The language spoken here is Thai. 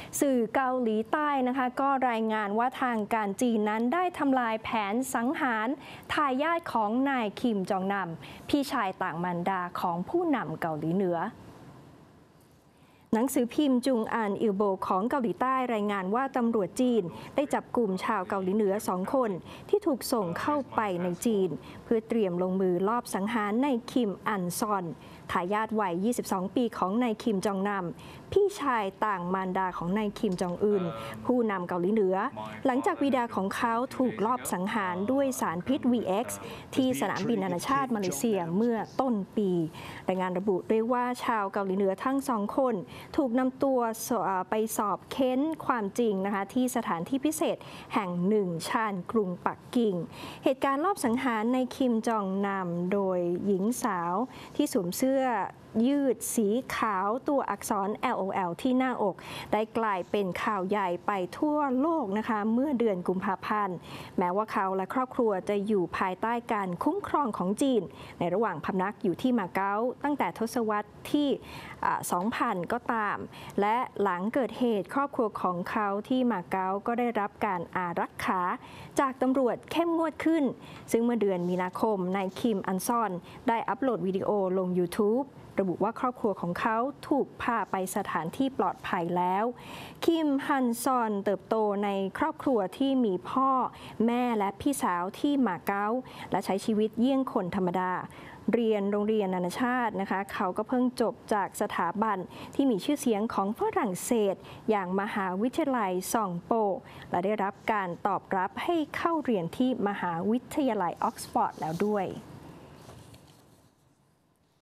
สื่อเกาหลีใต้นะคะก็รายงานว่าทางการจีนนั้นได้ทำลายแผนสังหารทายาทของนายคิมจองนำพี่ชายต่างมารดาของผู้นำเกาหลีเหนือหนังสือพิมพ์จุงอันอิลโบของเกาหลีใต้รายงานว่าตำรวจจีนได้จับกลุ่มชาวเกาหลีเหนือ2 คนที่ถูกส่งเข้าไปในจีนเพื่อเตรียมลงมือลอบสังหารนายคิมอันซอนทายาทวัย 22 ปีของนายคิมจองนำพี่ชายต่างมารดาของนายคิมจองอึนผู้นำเกาหลีเหนือหลังจากบิดาของเขาถูกลอบสังหารด้วยสารพิษ VX ที่สนามบินนานาชาติมาเลเซียเมื่อต้นปีรายงานระบุด้วยว่าชาวเกาหลีเหนือทั้ง2 คนถูกนำตัวไปสอบเค้นความจริงนะคะที่สถานที่พิเศษแห่งหนึ่งชานกรุงปักกิ่งเหตุการณ์ลอบสังหารในคิมจองนำโดยหญิงสาวที่สวมเสื้อยืดสีขาวตัวอักษร LOL ที่หน้าอกได้กลายเป็นข่าวใหญ่ไปทั่วโลกนะคะเมื่อเดือนกุมภาพันธ์แม้ว่าเขาและครอบครัวจะอยู่ภายใต้การคุ้มครองของจีนในระหว่างพำนักอยู่ที่มาเก๊าตั้งแต่ทศวรรษที่ 2000 ก็ตามและหลังเกิดเหตุครอบครัวของเขาที่มาเก๊าก็ได้รับการอารักขาจากตำรวจเข้มงวดขึ้นซึ่งเมื่อเดือนมีนาคมนายคิมอันซอนได้อัปโหลดวิดีโอลง YouTubeระบุว่าครอบครัวของเขาถูกพาไปสถานที่ปลอดภัยแล้วคิมฮันซอนเติบโตในครอบครัวที่มีพ่อแม่และพี่สาวที่มาเก๊าและใช้ชีวิตเยี่ยงคนธรรมดาเรียนโรงเรียนนานาชาตินะคะเขาก็เพิ่งจบจากสถาบันที่มีชื่อเสียงของฝรั่งเศสอย่างมหาวิทยาลัยซองโปและได้รับการตอบรับให้เข้าเรียนที่มหาวิทยาลัยออกซฟอร์ดแล้วด้วย